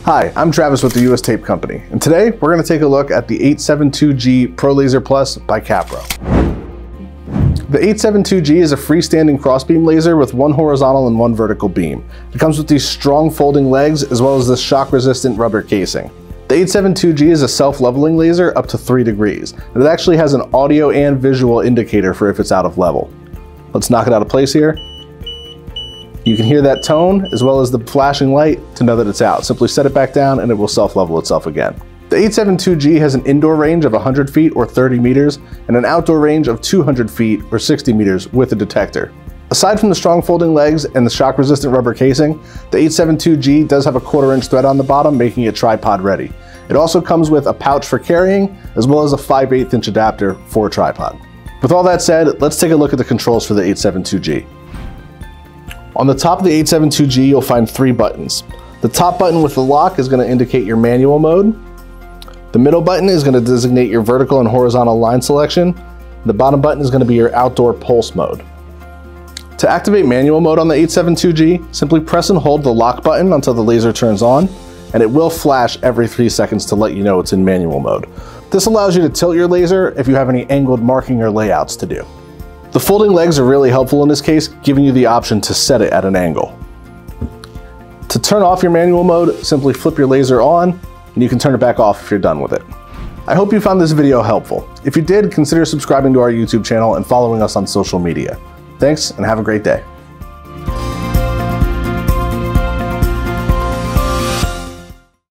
Hi, I'm Travis with the US Tape Company, and today we're going to take a look at the 872G Prolaser Plus by Kapro. The 872G is a freestanding crossbeam laser with one horizontal and one vertical beam. It comes with these strong folding legs as well as this shock-resistant rubber casing. The 872G is a self-leveling laser up to 3 degrees, and it actually has an audio and visual indicator for if it's out of level. Let's knock it out of place here. You can hear that tone as well as the flashing light to know that it's out. Simply set it back down and it will self-level itself again. The 872G has an indoor range of 100 feet or 30 meters and an outdoor range of 200 feet or 60 meters with a detector. Aside from the strong folding legs and the shock-resistant rubber casing, the 872G does have a 1/4-inch thread on the bottom, making it tripod ready. It also comes with a pouch for carrying as well as a 5/8-inch adapter for a tripod. With all that said, let's take a look at the controls for the 872G. On the top of the 872G, you'll find 3 buttons. The top button with the lock is going to indicate your manual mode. The middle button is going to designate your vertical and horizontal line selection. The bottom button is going to be your outdoor pulse mode. To activate manual mode on the 872G, simply press and hold the lock button until the laser turns on, and it will flash every 3 seconds to let you know it's in manual mode. This allows you to tilt your laser if you have any angled marking or layouts to do. The folding legs are really helpful in this case, giving you the option to set it at an angle. To turn off your manual mode, simply flip your laser on, and you can turn it back off if you're done with it. I hope you found this video helpful. If you did, consider subscribing to our YouTube channel and following us on social media. Thanks, and have a great day.